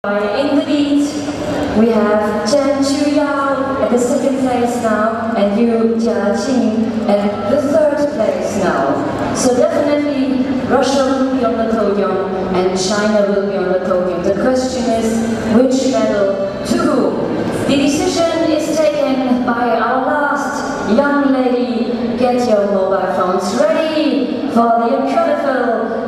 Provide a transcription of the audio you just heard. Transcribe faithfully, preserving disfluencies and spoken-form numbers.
In the lead, we have Chen Chuyao at the second place now, and Yu Jiaqing at the third place now. So definitely Russia will be on the podium and China will be on the podium. The question is, which medal to whom? The decision is taken by our last young lady. Get your mobile phones ready for the incredible